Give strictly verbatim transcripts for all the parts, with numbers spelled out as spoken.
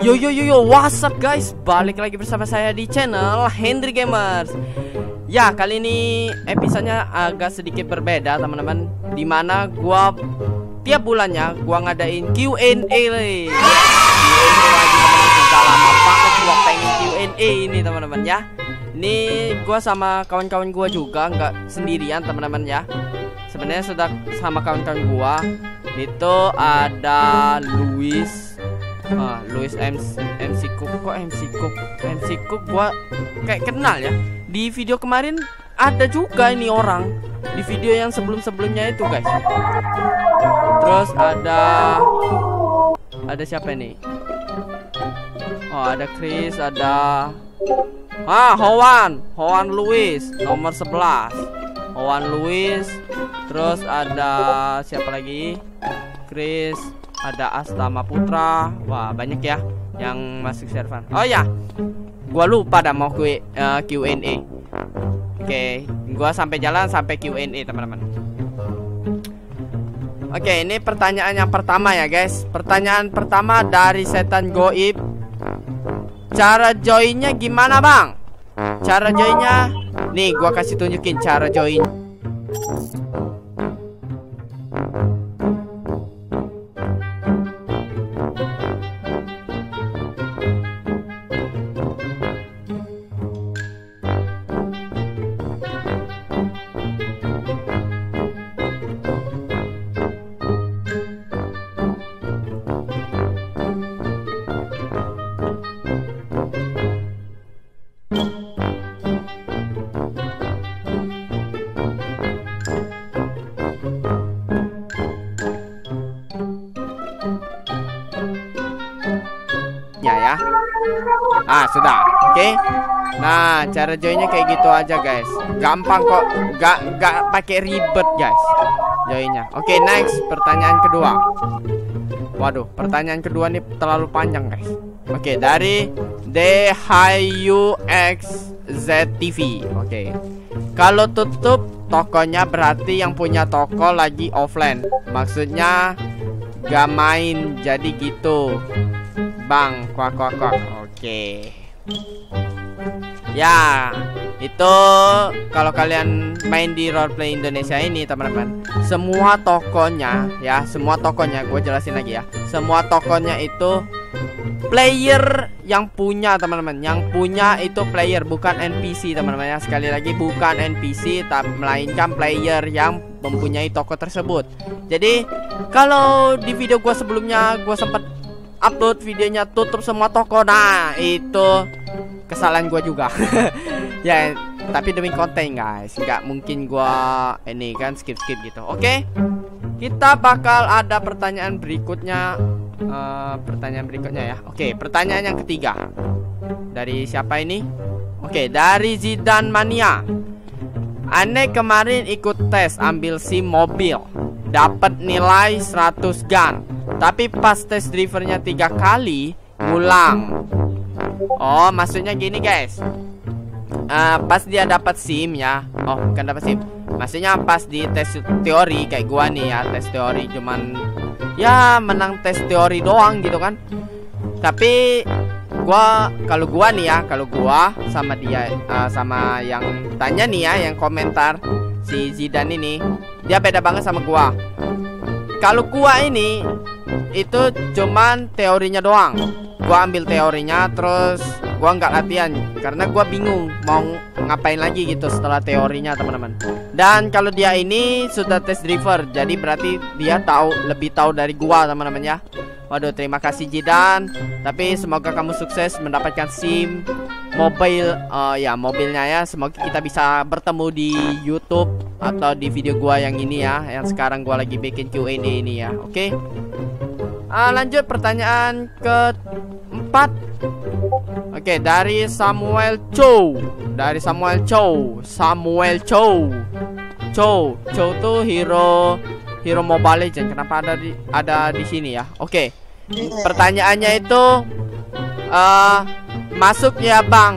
Yo yo yo yo, what's up guys? Balik lagi bersama saya di channel Hendry Gamers. Ya, kali ini episodenya agak sedikit berbeda teman-teman. Dimana gua tiap bulannya gua ngadain Q and A. Q and A lagi teman-teman. Sudah lama banget gua pengen Q and A ini teman-teman ya. Ini gua sama kawan-kawan gua juga, nggak sendirian teman-teman ya. Sebenarnya sudah sama kawan-kawan gua. Itu ada Luis. Ah, Louis M C Cook. Kok M C Cook? M C Cook gua kayak kenal ya. Di video kemarin ada juga ini orang. Di video yang sebelum-sebelumnya itu, guys. Terus ada ada siapa nih? Oh, ada Chris, ada Ah, Hoan, Hoan Louis nomor sebelas. Hoan Louis. Terus ada siapa lagi? Chris, ada Astama Putra. Wah, banyak ya yang masuk server. Oh ya, gua lupa dah mau Q, uh, Q and A. Oke, gua sampai jalan sampai Q and A teman-teman. Oke, ini pertanyaan yang pertama ya guys. Pertanyaan pertama dari Setan Goib. Cara joinnya gimana bang? Cara joinnya, nih gua kasih tunjukin cara join. Ya, ah sudah, oke. Okay. Nah, cara joinnya kayak gitu aja guys. Gampang kok, gak gak pakai ribet guys joinnya. Oke, okay, next pertanyaan kedua. Waduh, pertanyaan kedua nih terlalu panjang guys. Oke, okay, dari D H U X Z T V. Oke, okay. Kalau tutup tokonya berarti yang punya toko lagi offline. Maksudnya gak main, jadi gitu bang, kuak kuak kuak. Oke. Ya, itu kalau kalian main di Roleplay Indonesia ini teman-teman, semua tokonya ya, semua tokonya gue jelasin lagi ya. Semua tokonya itu player yang punya teman-teman. Yang punya itu player, bukan N P C teman-teman ya. Sekali lagi, bukan N P C, tapi melainkan player yang mempunyai toko tersebut. Jadi kalau di video gue sebelumnya gue sempat upload videonya tutup semua toko, nah itu kesalahan gue juga. Ya, tapi demi konten guys, nggak mungkin gue ini kan skip-skip gitu. Oke, kita bakal ada pertanyaan berikutnya. uh, Pertanyaan berikutnya ya. Oke, pertanyaan yang ketiga dari siapa ini? Oke, dari Zidan Mania. Aneh kemarin ikut tes ambil SIM mobil, dapat nilai seratus gun, tapi pas tes drivernya tiga kali ngulang. Oh, maksudnya gini guys. uh, Pas dia dapat SIM ya. Oh, bukan dapat SIM. Maksudnya pas di tes teori kayak gua nih ya, tes teori cuman ya menang tes teori doang gitu kan. Tapi gua, kalau gua nih ya, kalau gua sama dia, uh, sama yang tanya nih ya, yang komentar si Zidan ini, dia beda banget sama gua. Kalau gua ini itu cuman teorinya doang. Gua ambil teorinya, terus gua nggak latihan karena gua bingung mau ngapain lagi gitu setelah teorinya teman-teman. Dan kalau dia ini sudah tes driver, jadi berarti dia tahu, lebih tahu dari gua teman-teman ya. Waduh, terima kasih Zidan. Tapi semoga kamu sukses mendapatkan SIM mobil, uh, ya mobilnya ya. Semoga kita bisa bertemu di YouTube atau di video gua yang ini ya, yang sekarang gua lagi bikin Q and A ini ya. Oke. Okay? Uh, lanjut pertanyaan keempat. Oke, okay, dari Samuel Chow. Dari Samuel Chow. Samuel Chow. Chow, Chow tuh hero hero Mobile Legends. Kenapa ada di ada di sini ya? Oke. Okay. Pertanyaannya itu uh, masuk ya bang.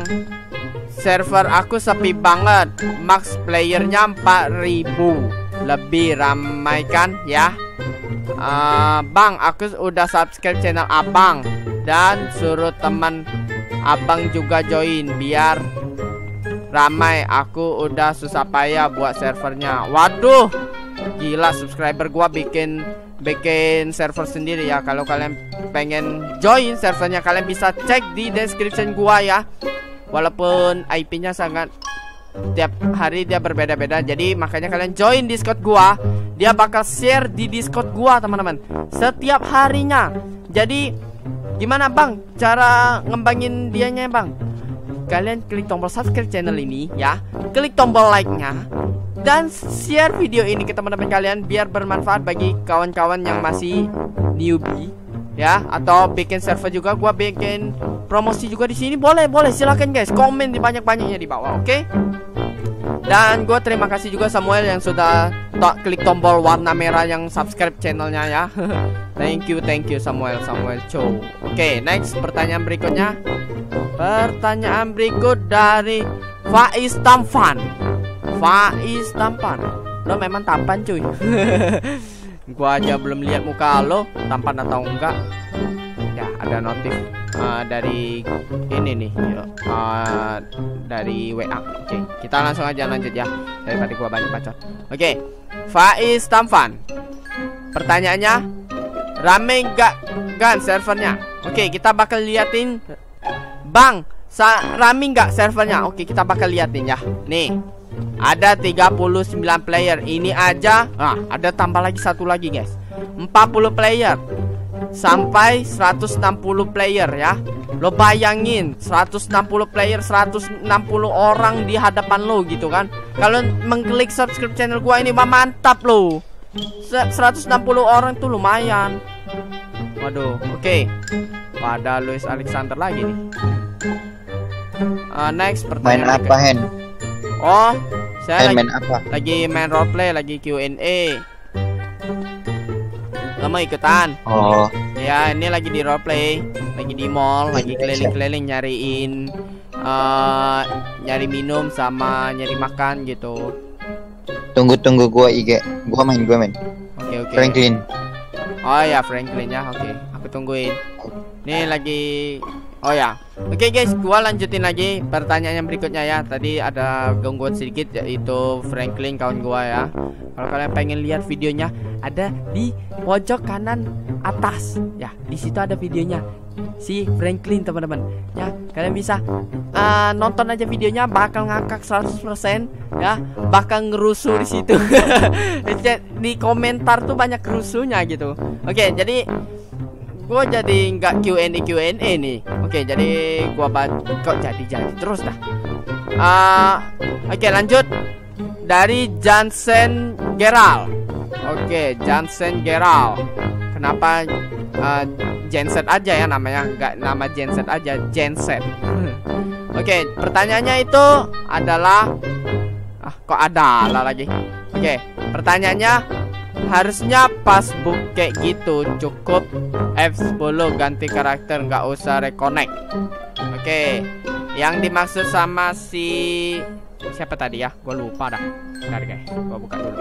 Server aku sepi banget. Max playernya empat ribu. Lebih ramai kan ya? uh, Bang, aku udah subscribe channel abang. Dan suruh teman abang juga join biar ramai. Aku udah susah payah buat servernya. Waduh, gila, subscriber gua bikin bikin server sendiri ya. Kalau kalian pengen join servernya, kalian bisa cek di description gua ya. Walaupun I P-nya sangat tiap hari dia berbeda-beda, jadi makanya kalian join Discord gua. Dia bakal share di Discord gua, teman-teman, setiap harinya. Jadi gimana bang cara ngembangin dianya bang? Kalian klik tombol subscribe channel ini ya, klik tombol like-nya, dan share video ini ke teman-teman kalian biar bermanfaat bagi kawan-kawan yang masih newbie ya. Atau bikin server juga, gua bikin promosi juga di sini. Boleh, boleh, silakan guys, komen di banyak-banyaknya di bawah, oke? Okay? Dan gue terima kasih juga Samuel yang sudah to klik tombol warna merah yang subscribe channelnya ya. Thank you, thank you Samuel, Samuel Chow. Oke, okay, next pertanyaan berikutnya. Pertanyaan berikut dari Faiz Tampan. Faiz Tampan, lo memang tampan cuy. Gua aja belum lihat muka lo tampan atau enggak. Ya, ada notif uh, dari ini nih, uh, dari W A. Oke, okay, kita langsung aja lanjut ya, daripada gua banyak bacot. Oke, okay. Faiz Tampan, pertanyaannya, rame nggak kan servernya? Oke, okay, kita bakal liatin, bang, rame nggak servernya? Oke, okay, kita bakal liatin ya. Nih, ada tiga puluh sembilan player. Ini aja, nah, ada tambah lagi satu lagi guys, empat puluh player sampai seratus enam puluh player ya. Lo bayangin seratus enam puluh player, seratus enam puluh orang di hadapan lo gitu kan. Kalau mengklik subscribe channel gua ini mah mantap lo. seratus enam puluh orang tuh lumayan. Waduh, oke. Okay. Pada Luis Alexander lagi nih. Uh, next pertanyaan. Main apa, Hen? Oh, saya lagi, main apa? lagi main roleplay, lagi Q and A. Lo mau ikutan? Oh. Ya, ini lagi di roleplay, lagi di mall, lagi keliling-keliling nyariin uh, nyari minum sama nyari makan gitu. Tunggu-tunggu gua I G. Gua main, gua main. Oke, okay, oke. Okay. Franklin. Oh ya, Franklin ya. Oke, okay, aku tungguin. Nih lagi. Oh ya. Oke okay, guys, gua lanjutin lagi pertanyaan yang berikutnya ya. Tadi ada gangguan sedikit, yaitu Franklin kawan gua ya. Kalau kalian pengen lihat videonya, ada di pojok kanan atas ya. Di situ ada videonya si Franklin, teman-teman. Ya, kalian bisa uh, nonton aja videonya, bakal ngakak seratus persen ya, bakal ngerusuh di situ. Di komentar tuh banyak rusuhnya gitu. Oke, jadi gue jadi nggak Q and A Q and A nih. Oke, jadi gue kok jadi-jadi terus dah. Uh, Oke, lanjut dari Jansen Geral. Oke, Jansen Geral. Kenapa uh, Genset aja ya namanya, nggak nama Genset aja, Genset. Oke, pertanyaannya itu adalah, ah kok adalah lagi. Oke, pertanyaannya, harusnya pas book kayak gitu cukup F sepuluh ganti karakter, nggak usah reconnect. Oke, yang dimaksud sama si siapa tadi ya? Gue lupa dah. Bentar guys, gue buka dulu.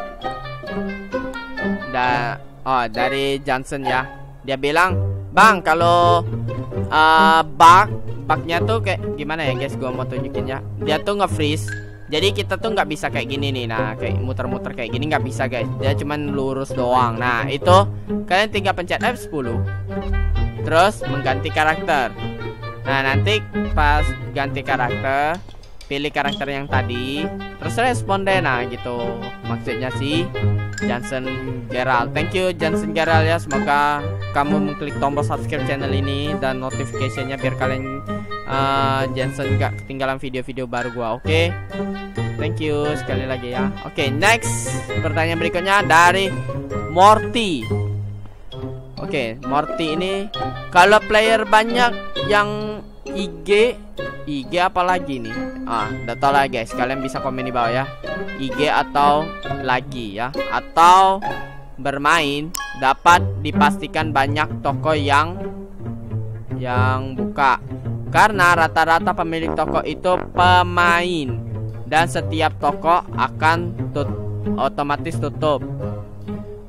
Da oh dari Johnson ya. Dia bilang, bang kalau uh, bug bugnya tuh kayak gimana ya guys? Gue mau tunjukin ya. Dia tuh nge-freeze. Jadi kita tuh nggak bisa kayak gini nih. Nah, kayak muter-muter kayak gini nggak bisa guys. Dia cuman lurus doang. Nah, itu kalian tinggal pencet F sepuluh, terus mengganti karakter. Nah, nanti pas ganti karakter, pilih karakter yang tadi, terus respon deh. Nah gitu maksudnya si Johnson Gerald. Thank you Johnson Gerald ya. Semoga kamu mengklik tombol subscribe channel ini dan notificationnya biar kalian uh, Johnson gak ketinggalan video-video baru gua. Oke, okay? Thank you sekali lagi ya. Oke, okay, next pertanyaan berikutnya dari Morty. Oke, okay, Morty ini kalau player banyak yang I G I G apa lagi nih? Ah, udah tau lah guys. Kalian bisa komen di bawah ya. I G atau lagi ya, atau bermain dapat dipastikan banyak toko yang yang buka. Karena rata-rata pemilik toko itu pemain dan setiap toko akan tut otomatis tutup.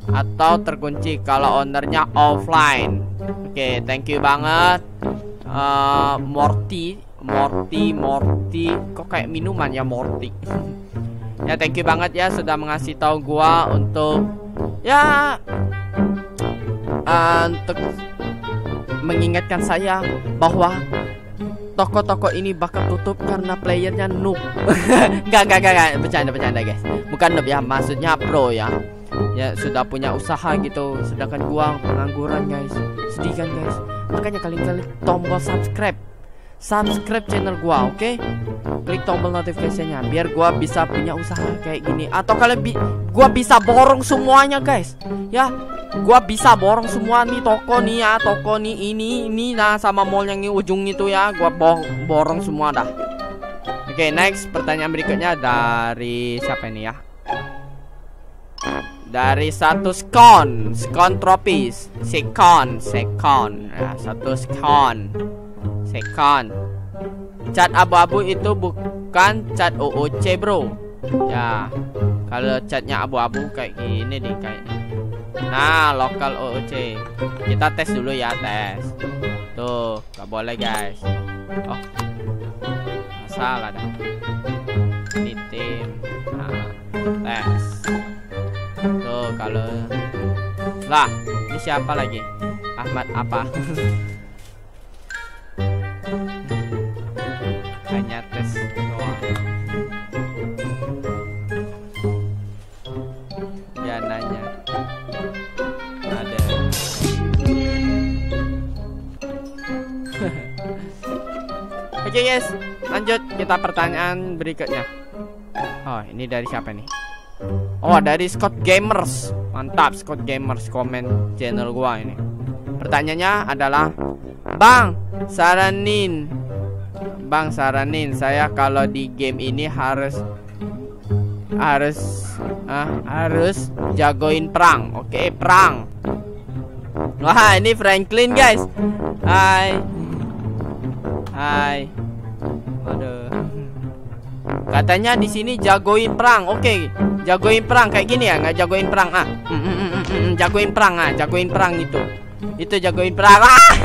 atau terkunci kalau ownernya offline. Oke, thank you banget. Uh, Morty, Morty, Morty, kok kayak minuman ya Morty. Ya, thank you banget ya sudah mengasih tahu gua untuk ya uh, untuk mengingatkan saya bahwa toko-toko ini bakal tutup karena playernya noob. Gak, gak, gak, gak, bercanda, bercanda guys. Bukan noob ya, maksudnya pro ya. Ya sudah punya usaha gitu, sedangkan gua pengangguran guys. Sedih kan guys. Makanya kali-kali tombol subscribe, subscribe channel gua, oke? Okay? Klik tombol notifikasinya biar gua bisa punya usaha kayak gini. Atau kalian bi gua bisa borong semuanya guys. Ya, gua bisa borong semua nih toko nih ya, toko nih ini ini nah sama mall yang di ujung itu ya, gua bo borong semua dah. Oke, okay, next pertanyaan berikutnya dari siapa ini ya? Dari satu skon, skon tropis, sekon, sekon, nah, satu skon, sekon. Cat abu-abu itu bukan cat O O C bro. Ya, kalau catnya abu-abu kayak gini deh kayaknya. Nah, lokal O O C. Kita tes dulu ya, tes. Tuh, gak boleh guys. Oh, salah dah. Ini tim. Nah, tes. Tuh, kalau lah, ini siapa lagi? Ahmad apa? Hanya tes doang. Dia nanya. Ada. Oke guys, lanjut kita pertanyaan berikutnya. Oh, ini dari siapa nih? Oh, dari Scott Gamers. Mantap, Scott Gamers komen channel gua ini. Pertanyaannya adalah, Bang, saranin Bang, saranin saya kalau di game ini harus harus ah, harus jagoin perang. Oke, perang. Wah, ini Franklin, guys. Hai. Hai. Aduh. Katanya di sini jagoin perang. Oke, jagoin perang kayak gini ya, nggak jagoin perang ah. Mm, mm, mm, mm, jagoin perang ah, jagoin perang itu. Itu jagoin perang.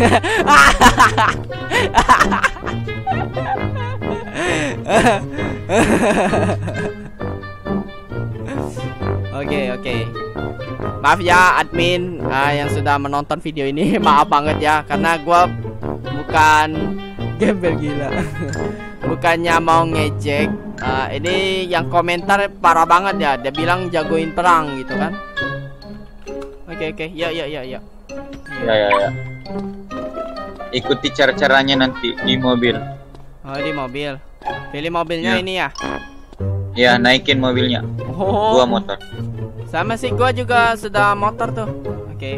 Oke, oke. Maaf ya admin uh, yang sudah menonton video ini. Maaf banget ya, karena gua bukan gembel gila. Bukannya mau ngejek. Uh, ini yang komentar parah banget ya. Dia bilang jagoin perang gitu kan. Oke, oke. Ya, ya, ya, ya. Ya, ya, ya. Ikuti cara-caranya nanti di mobil. Oh, di mobil. Pilih mobilnya ya. Ini ya. Ya, naikin mobilnya. Oh. Gua motor. Sama sih, gua juga sudah motor tuh. Oke.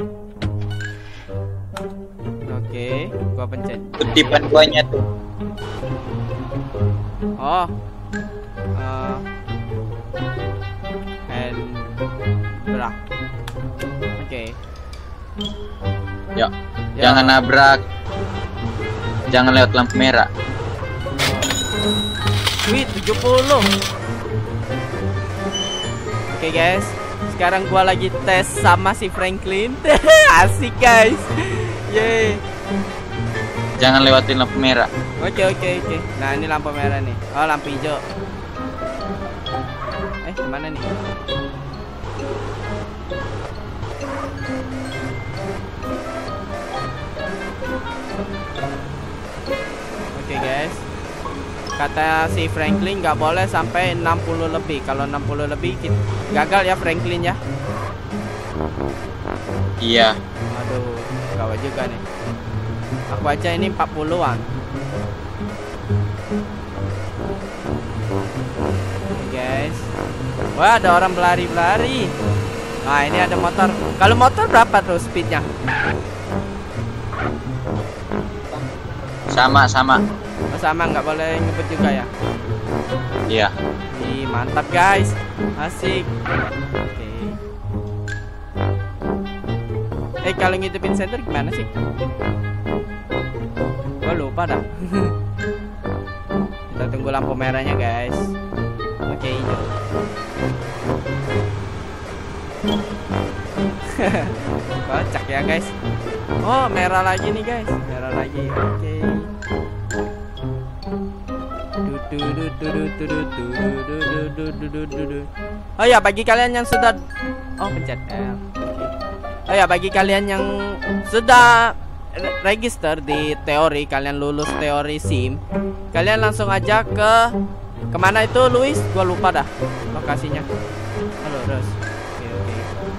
Oke, gua pencet. Kutipan guanya tuh. Oh. Uh, and berak. Oke. Ya. Ya. Jangan nabrak. Jangan lewat lampu merah. Wih, tujuh puluh. Oke guys, sekarang gua lagi tes sama si Franklin. Asik guys. Yeay. Jangan lewatin lampu merah. Oke, oke, oke. Nah, ini lampu merah nih. Oh, lampu hijau. Eh, kemana nih? Oke guys, kata si Franklin nggak boleh sampai enam puluh lebih. Kalau enam puluh lebih kita gagal ya Franklin ya. Iya. Aduh, gawat juga nih. Aku aja ini empat puluhan. Oke guys. Wah, ada orang berlari-berlari. Nah, ini ada motor. Kalau motor berapa tuh speednya? Sama, sama. Oh, sama, nggak boleh ngebut juga ya? Iya. Ih, mantap guys. Asik. Oke. Eh, kalau ngintipin center gimana sih? Gua lupa dah. Kita tunggu lampu merahnya guys. Oke, hijau. Oke ya guys. Oh merah lagi nih guys, merah lagi. Oke. Oh ya bagi kalian yang sudah, oh pencet L. Oh ya bagi kalian yang sudah register di teori, kalian lulus teori SIM, kalian langsung aja ke kemana itu Luis? Gua lupa dah lokasinya. Halo Ros. Oke oke.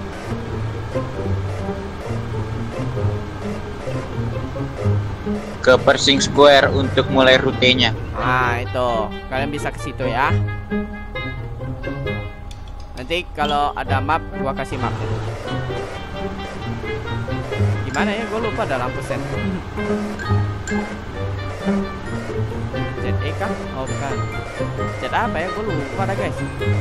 Ke Pershing Square untuk mulai rutenya. Nah itu kalian bisa ke situ ya. Nanti kalau ada map gua kasih map. Gimana ya? Gue lupa ada lampu sen. Z E kah? Oh bukan. Z apa ya? Gue lupa dah guys.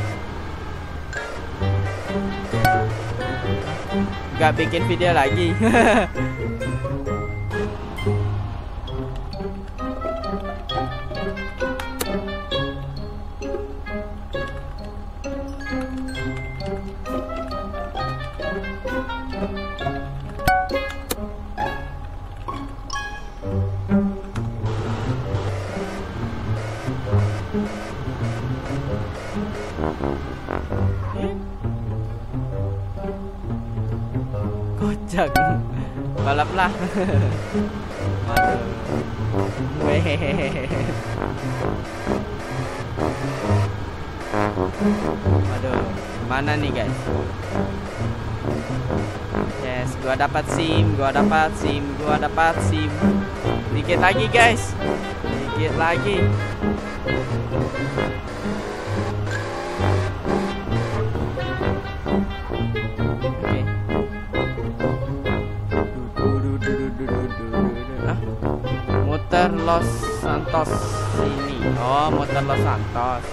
Gak bikin video lagi. Kocak. Balap lah. Waduh. Wehehehe. Waduh. Mana nih guys? Yes, gua dapat SIM, gua dapat SIM, gua dapat SIM. Dikit lagi guys. Dikit lagi. Muter Los Santos ini. Oh, muter Los Santos.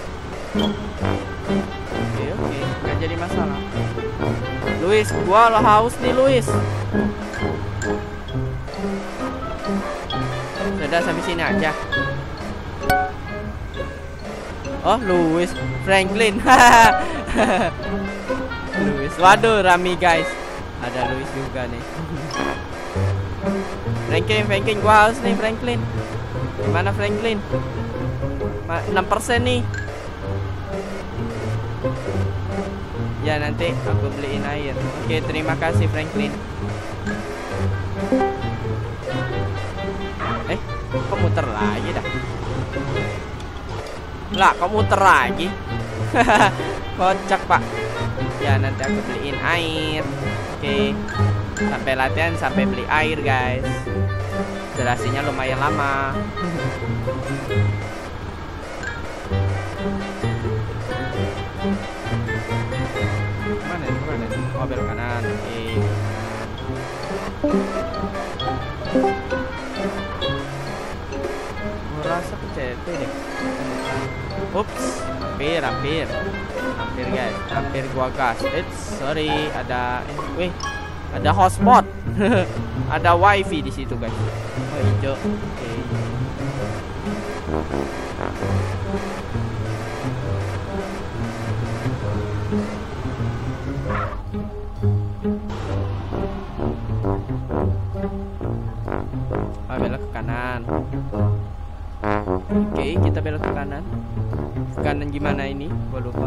Oke, oke, nggak jadi masalah. Luis, gua lo haus nih, Luis. Sudah sampai sini aja. Oh, Luis, Franklin. Luis, waduh, rami guys. Ada Luis juga nih. Franklin, Franklin, gua haus nih Franklin. Gimana Franklin? enam persen nih. Ya nanti aku beliin air. Oke, terima kasih Franklin. Eh, kok muter lagi dah? Lah, kok muter lagi? Kocak pak. Ya nanti aku beliin air. Oke. Sampai latihan, sampai beli air guys. Durasinya lumayan lama. Mana nih, mana nih? Oh belok kanan. Oke. Merasa pencet deh. Ups, hampir, hampir, hampir guys, hampir gua gas. It's sorry, ada, eh, wih, ada hotspot, ada wifi di situ guys. Oh hijau, oke. Oh, belok ke kanan. Oke, kita belok ke kanan. Kanan gimana ini? Gua lupa.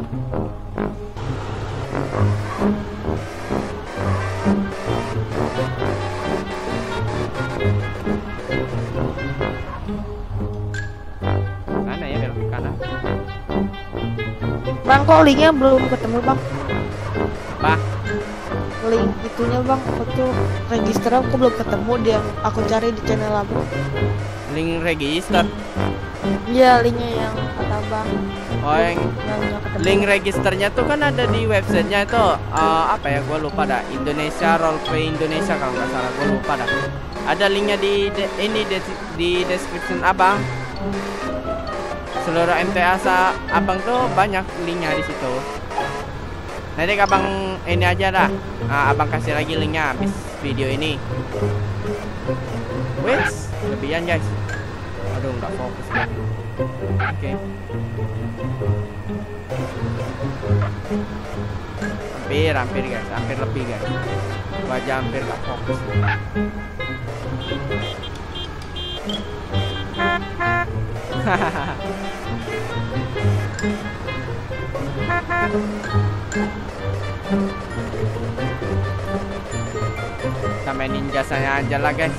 Mana ya belok ke kanan? Bang, kok linknya belum ketemu bang? Bah, Link itunya bang, aku register aku belum ketemu dia. Aku cari di channel abang. link register. Iya, linknya yang kata bang. Oh, yang Yang nggak ketemu. link registernya tuh kan ada di websitenya itu. uh, apa ya? Gua lupa dah. Indonesia Roleplay Indonesia kalau nggak salah. Gua lupa dah. Ada linknya di de ini de di description abang. Seluruh M T A sa abang tuh banyak linknya di situ. Nanti abang ini aja dah. Nah, abang kasih lagi linknya habis video ini. Wes, lebihan guys. Aduh, nggak fokus. Oke. Okay. Hampir, hampir guys, hampir lebih guys. Gua aja hampir gak fokus. Sampai ninja saya aja lah guys.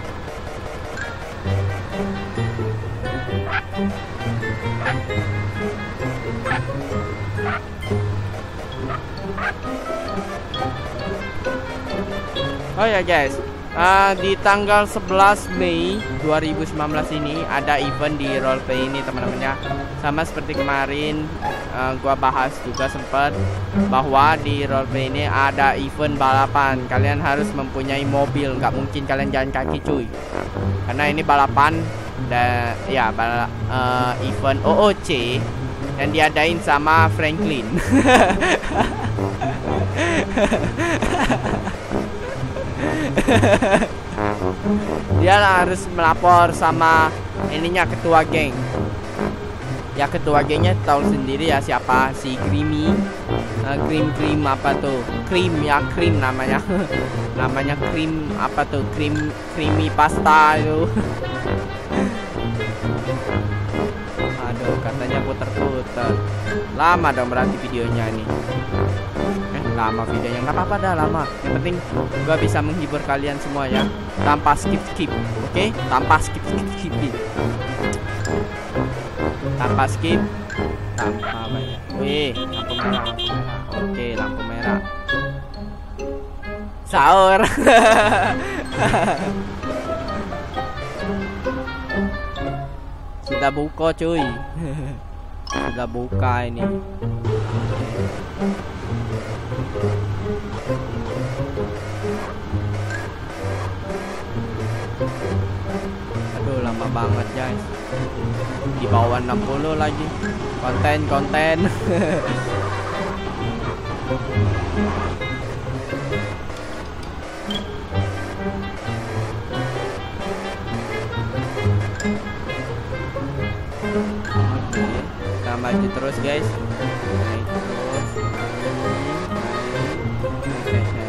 Oh ya guys, uh, di tanggal sebelas Mei dua ribu sembilan belas ini ada event di roleplay ini teman-teman ya. Sama seperti kemarin uh, gua bahas juga sempat bahwa di roleplay ini ada event balapan. Kalian harus mempunyai mobil, nggak mungkin kalian jalan kaki cuy. Karena ini balapan dan ya bala, uh, event O O C yang diadain sama Franklin. Dia harus melapor sama ininya ketua geng. Ya ketua gengnya tahu sendiri ya siapa, si Creamy. Uh, cream cream apa tuh? Cream ya, cream namanya. Namanya cream apa tuh? Cream creamy pasta itu. Aduh, katanya puter-puter. Lama dong berarti videonya nih. Eh, lama videonya. Nggak apa-apa dah lama. Yang penting gua bisa menghibur kalian semua ya. Tanpa skip-skip. Oke? Okay? Tanpa skip-skip. Tanpa skip. Tanpa banyak. Wih, lampu merah, lampu merah. Oke, lampu merah. Sahur. Sudah buka cuy. Sudah buka ini. Aduh lama banget guys. Di bawah enam puluh lagi. Konten konten. Kita maju terus guys. Naik terus. Naik, naik, naik.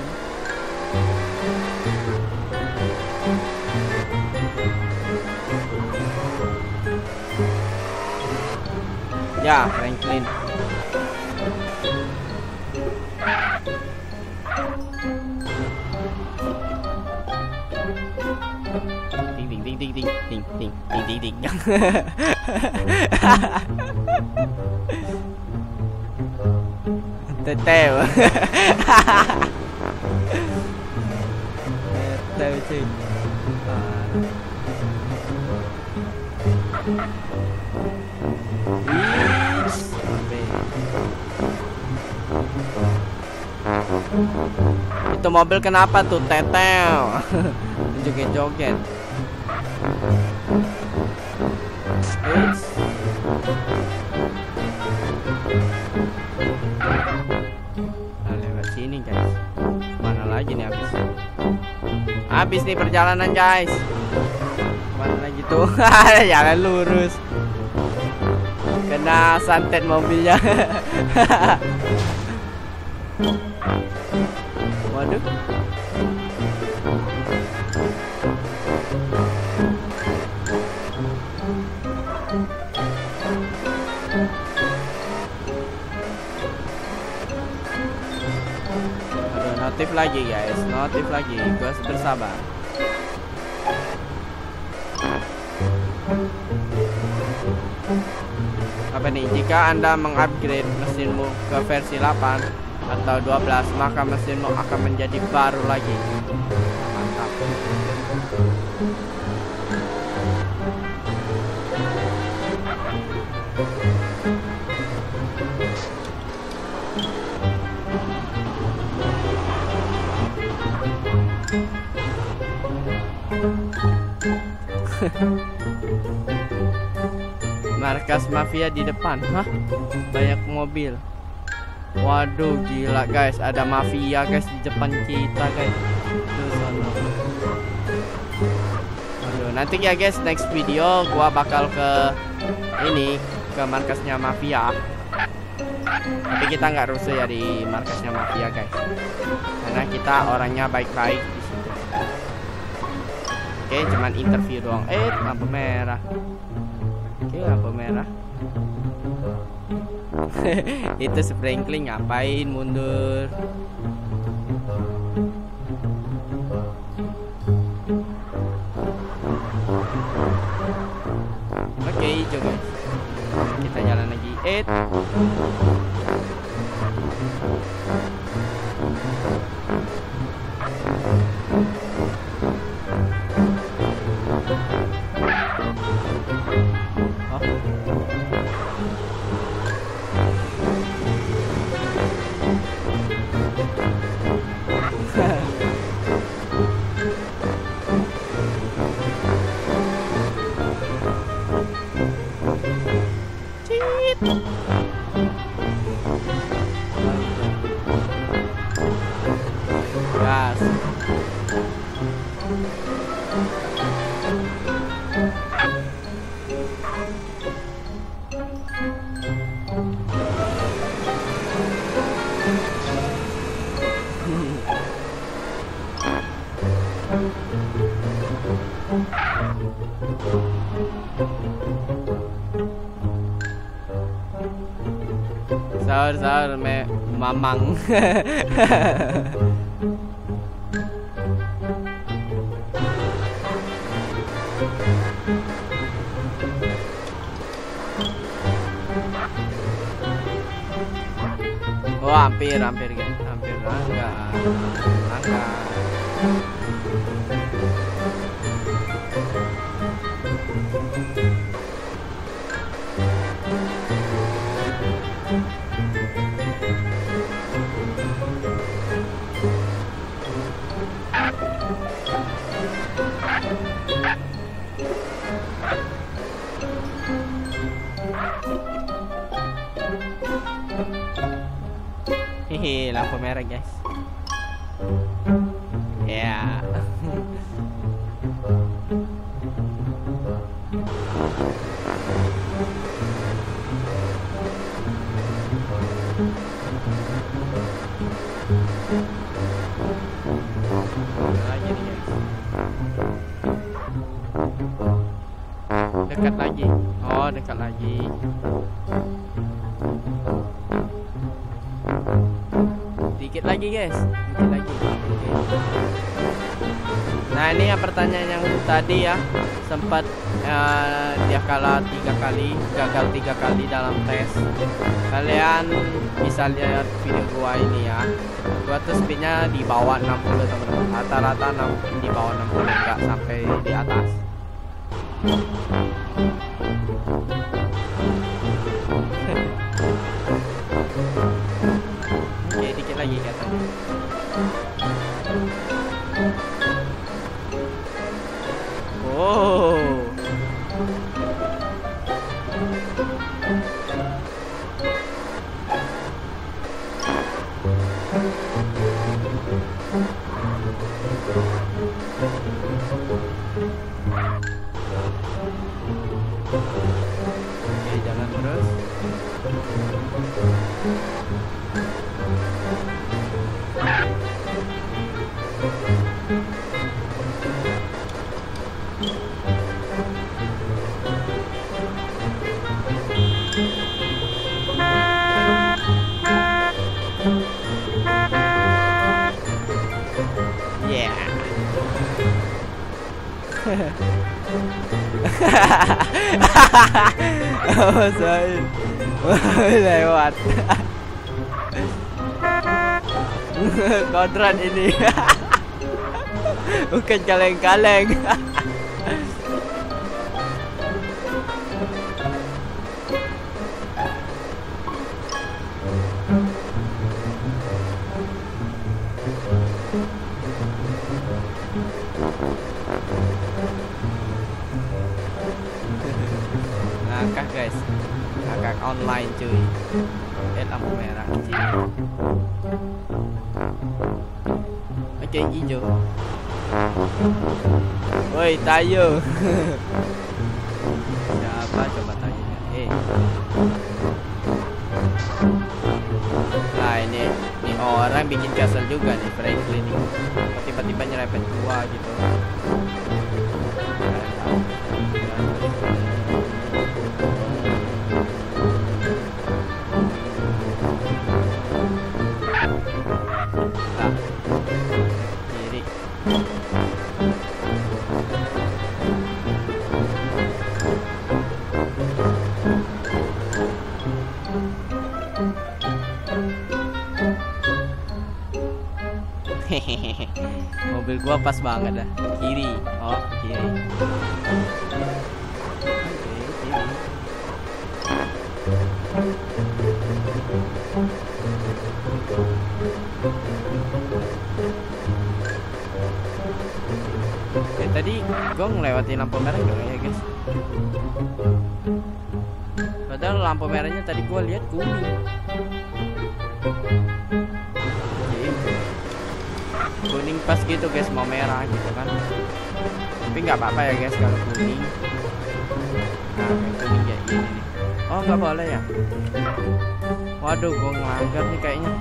Ya, Franklin. Ding ding ding ding ding ding ding ding ding ding. Tetew. Tetew sih. Itu mobil kenapa tuh tetel? Joget-joget. Nah, lewat sini guys. Mana lagi nih habis? Habis nih perjalanan guys. Mana lagi tuh? Jalan lurus. Kena santet mobilnya. Waduh. Aduh, notif lagi guys, notif lagi. Gua harus bersabar. Apa nih? Jika Anda mengupgrade mesinmu ke versi delapan atau dua belas, maka mesinmu akan menjadi baru lagi. Mantap. Markas mafia di depan. Hah? Banyak mobil. Waduh, gila guys, ada mafia guys di depan kita guys. Tuh sana. Waduh, nanti ya guys, next video gua bakal ke ini, ke markasnya mafia. Tapi kita nggak rusuh ya di markasnya mafia guys, karena kita orangnya baik-baik di situ. Oke, cuman interview doang. Eh, lampu merah. Oke, lampu merah. Itu sprinkling ngapain mundur? Oke, hijau guys. Kita jalan lagi. Eh. Gas. Sahur sahur me mamang. Oh, hampir hampir guys, hampir langgar, langgar. Hehe, lampu merah guys. Ya. Lagi nih guys. Dekat lagi. Oh, dekat lagi. Dikit lagi guys, dikit lagi. Oke. Nah, ini yang pertanyaan yang tadi ya, sempat uh, dia kalah tiga kali, gagal tiga kali dalam tes. Kalian bisa lihat video gua ini ya. Gua tuh speednya di bawah enam puluh teman-teman. Rata-rata di bawah enam puluh, enggak sampai di atas. Oke, dikit lagi katanya. Oh. Oke, jalan terus. Yeah. Oh, saya lewat. Kodrat ini. Bukan kaleng-kaleng. Ngakak guys, ngakak online cuy. Eh, lampu merah cuy. Oke, hijau. Woi, Tayo. Siapa coba tanya? Eh. Nah ini, ini orang bikin kesel juga nih Franklin nih. Tiba-tiba nyerempet gua gitu. Nah, kiri. Hehehe, mobil gua pas banget dah. Kiri, oh kiri. Oke, kiri. Oke, tadi gua ngelewatin lampu merah nggak ya guys? Padahal lampu merahnya tadi gua lihat kuning. Kuning pas gitu guys, mau merah gitu kan. Tapi nggak apa-apa ya guys kalau kuning. Nah kuning kayak gini nih. Oh nggak boleh ya. Waduh gue ngelanggar nih kayaknya.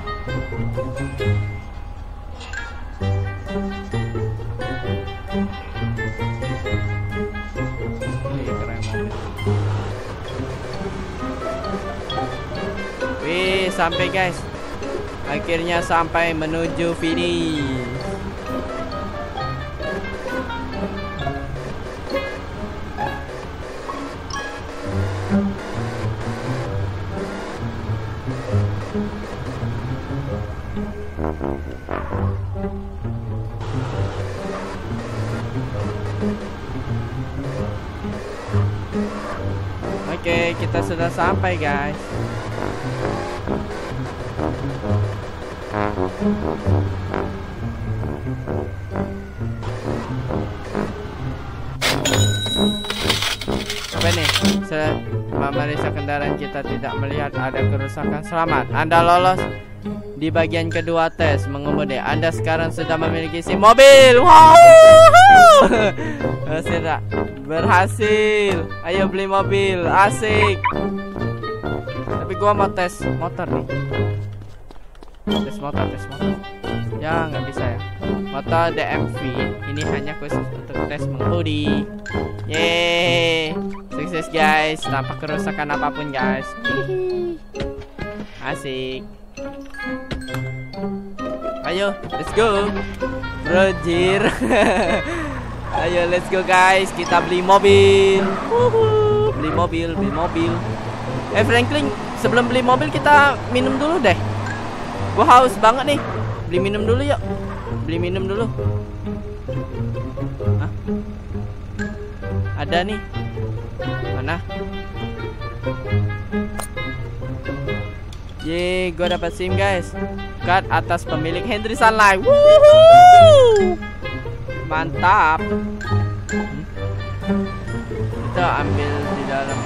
Wih keren banget. Wih sampai guys. Akhirnya sampai menuju finish. Oke, kita sudah sampai guys. Apa nih? Memeriksa kendaraan kita tidak melihat ada kerusakan. Selamat, Anda lolos di bagian kedua tes mengemudi. Anda sekarang sudah memiliki SIM mobil. Wow, sudah berhasil. Ayo beli mobil, asik. Tapi gua mau tes motor nih. Tes motor, tes motor. Ya nggak bisa ya. Motor D M V ini hanya khusus untuk tes mengemudi. Yeay, sukses guys, tanpa kerusakan apapun guys. Asik. Ayo, let's go, Roger. Ayo, let's go guys, kita beli mobil. Wuhu. Beli mobil, beli mobil. Eh Franklin, sebelum beli mobil kita minum dulu deh. Gua haus banget nih. Beli minum dulu yuk. Beli minum dulu. Hah? Ada nih. Mana? Ye, gua dapat SIM guys. Card atas pemilik Henry Sunlight. Wuhu! Mantap. Hmm. Kita ambil di dalam.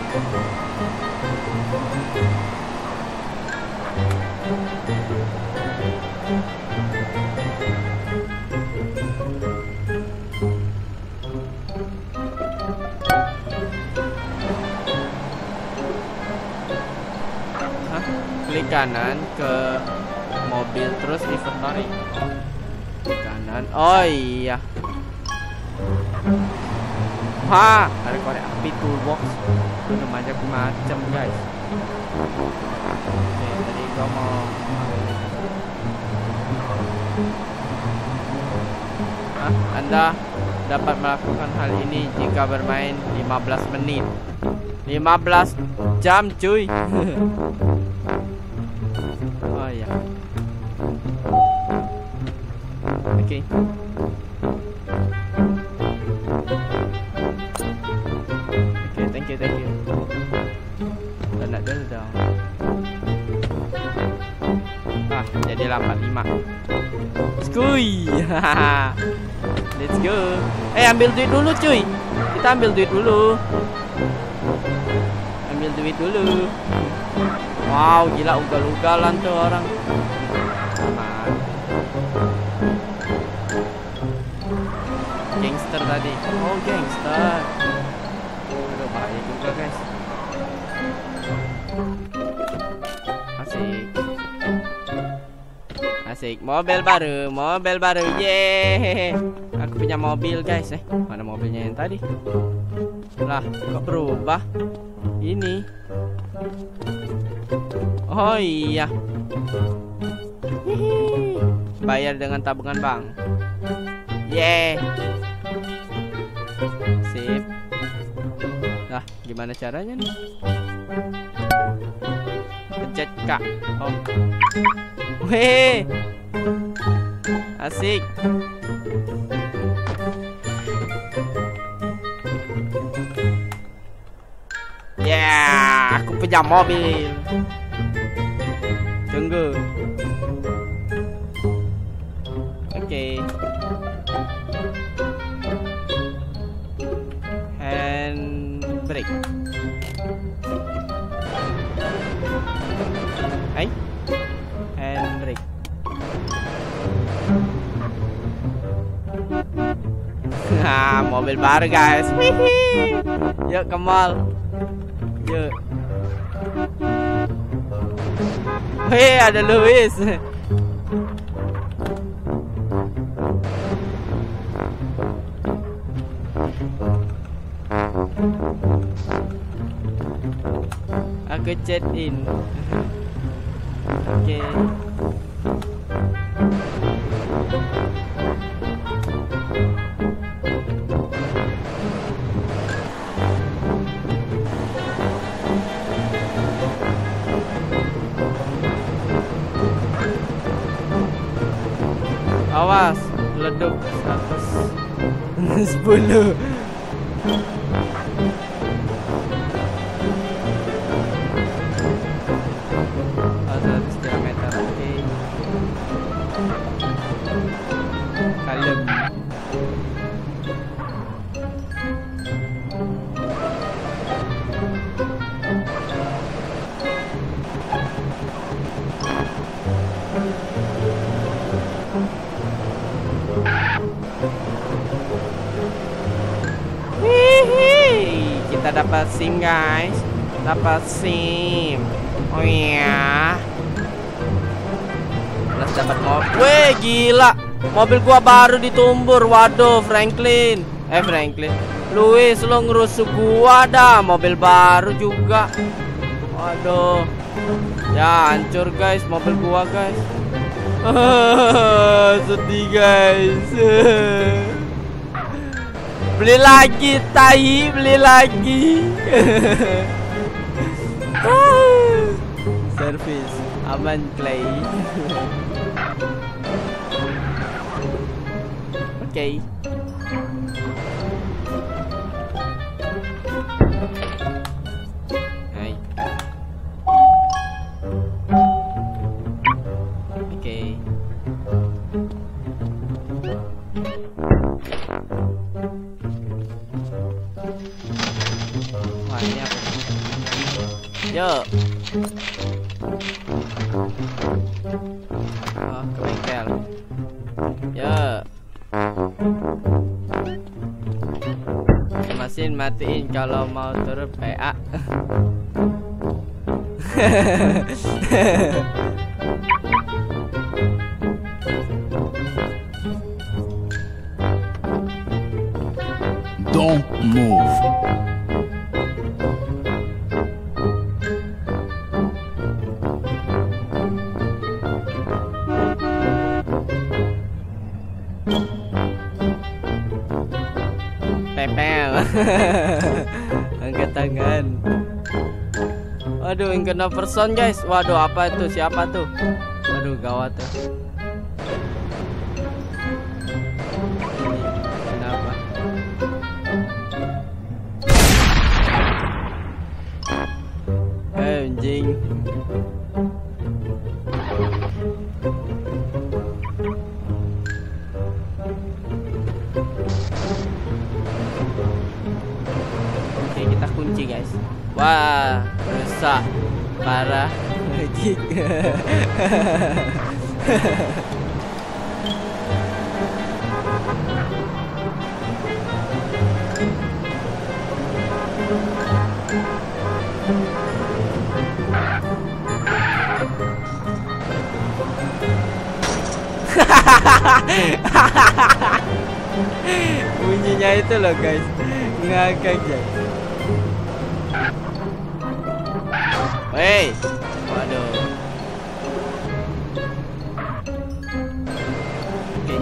Klik kanan ke mobil terus inventory. Kanan. Oh iya. Ha, ada korek api toolbox. Itu macam-macam guys. Oke, tadi gua mau Hah, Anda dapat melakukan hal ini jika bermain lima belas menit. lima belas jam cuy. Oh ya. Oke. Okay. Oke, okay, thank you, thank you. Dan nak dulu dong. Ah, jadi delapan puluh lima. Skuy. Let's go. Eh, ambil duit dulu cuy. Kita ambil duit dulu. Ambil duit dulu. Wow, gila ugal-ugalan tuh orang. Aman. Gangster tadi. Oh, gangster. Aduh, bahaya juga, guys. Asik, mobil baru, mobil baru, yeay. Aku punya mobil guys. Eh, mana mobilnya yang tadi? Lah, kok berubah? Ini. Oh iya. Hihi. Bayar dengan tabungan bank. Yeay. Sip. Nah, gimana caranya nih? Pencet K. Oh. Weh. Asik. Ya, yeah, aku punya mobil. Tunggu. Oke. Okay. Handbrake. Hai. Handbrake. Nah, mobil baru guys. Yuk ke mall. Yuk. Hei, ada Louis. Aku check in. Oke. Okay. Awas, leduk seratus sepuluh. Oh, seratus kilometer. Oke. Kalem. Kita dapat SIM guys, dapat SIM. Oh iya. Plus dapat mobil. Weh gila, mobil gua baru ditumbur. Waduh, Franklin. Eh Franklin, Louis lo ngerusuk gua dah. Mobil baru juga. Waduh. Ya hancur guys, mobil gua guys. Sedih guys. Beli lagi, tai, beli lagi. Service aman Clay. Oke. Okay. Hai. Oke. Okay. Yuk. Oh, ke bengkel. Yuk. Mesin matiin kalau mau turun P A. Don't move. Pepel. Angkat tangan. Waduh, yang kena person guys. Waduh, apa itu? Siapa tuh? Waduh, gawat tuh. Kenapa? Eh, anjing. Oke, kita kunci guys. Wah, rusak parah. Gig. Bunyinya itu loh guys, ngakak guys. Wey, waduh. Oke.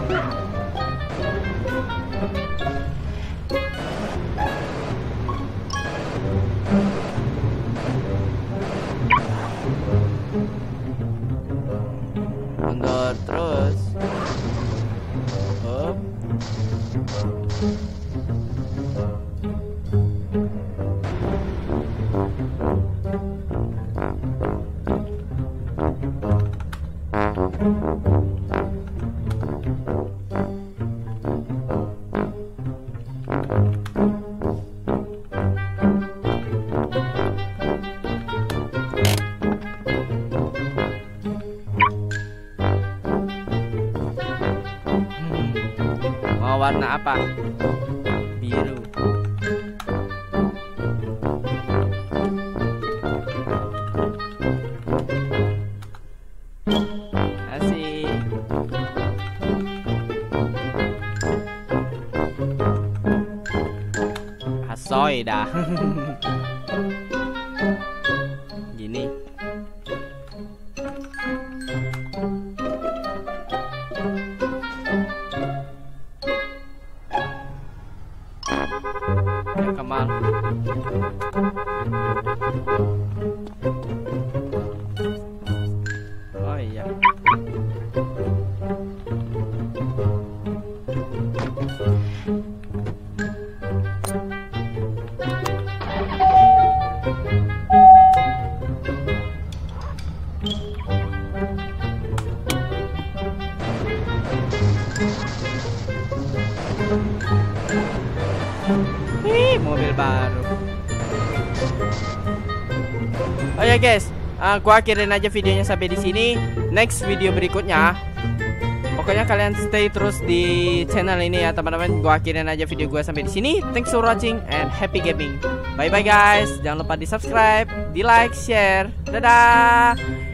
Mundur terus. Up. Mau warna apa? Biru. Asik. Hasoy dah. Gini. Ya, Kamal. Oh iya. Wih, mobil baru. Oh ya guys, uh, gua akhirin aja videonya sampai di sini. Next video berikutnya, pokoknya kalian stay terus di channel ini ya teman-teman. Gua akhirin aja video gua sampai di sini. Thanks for watching and happy gaming. Bye bye guys. Jangan lupa di subscribe, di like, share. Dadah.